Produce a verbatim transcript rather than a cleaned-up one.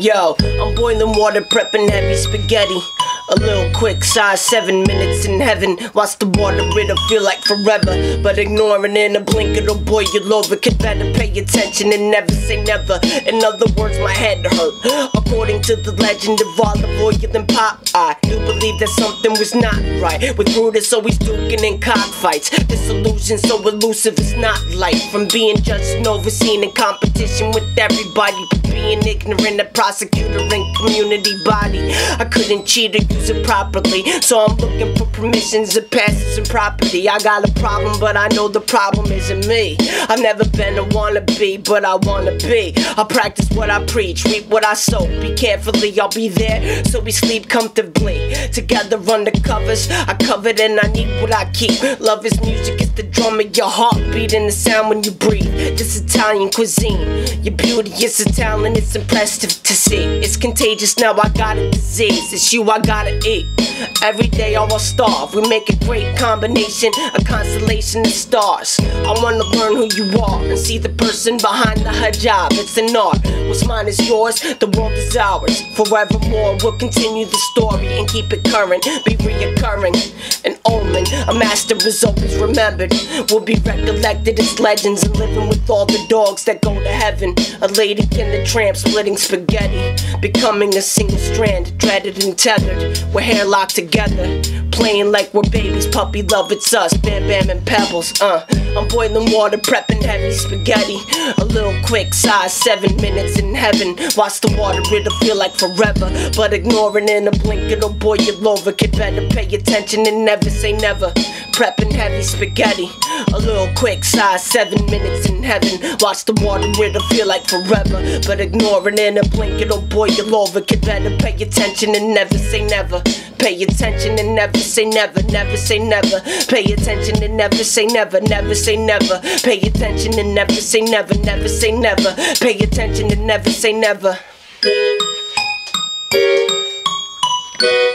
Yo, I'm boiling water, prepping heavy spaghetti. A little quick, size seven minutes in heaven. Watch the water, it'll feel like forever. But ignoring in a blink, it'll boil over. Could better pay attention and never say never. In other words, my head hurt. According to the legend of olive oil and pop, I do believe that something was not right. With Brutus always duking in cockfights. This illusion so elusive, it's not light. From being judged and overseen in competition with everybody, but being ignorant, a prosecutor and community body. I couldn't cheat or use it properly, so I'm looking for permissions of passes and property. I got a problem, but I know the problem isn't me. I've never been a wannabe, but I wanna be. I practice what I preach, reap what I sow. Be carefully, I'll be there, so we sleep comfortably. Together under covers, I covered and I need what I keep. Love is music, it's the drum of your heartbeat and the sound when you breathe. This Italian cuisine, your beauty is a talent, it's impressive to see. It's contagious, now I got a disease. It's you I gotta eat. Every day I will starve. We make a great combination, a constellation of stars. I wanna learn who you are and see the person behind the hijab. It's an art. What's mine is yours, the world is ours. Forevermore, we'll continue the story and keep it current, be reoccurring. An omen, a master is always remembered. We'll be recollected as legends and living with all the dogs that go to heaven. A lady and the tramp splitting spaghetti, becoming a single strand, dreaded and tethered. We're hair locked together, playing like we're babies. Puppy love, it's us, Bam Bam and Pebbles. Uh, I'm boiling water, prepping heavy spaghetti. A little quick, size seven minutes in heaven. Watch the water, it'll feel like forever. But ignoring in a blink, it'll boil over. Kid better pay attention and never say never. Prepping heavy spaghetti. A little quick, size seven minutes in heaven. Watch the water, it'll feel like forever. But ignoring in a blink, it'll boil over. Kid better pay attention and never say never. Pay attention and never say never, never say never. Pay attention and never say never, never say never. Pay attention and never say never, never say never. Pay attention and never say never.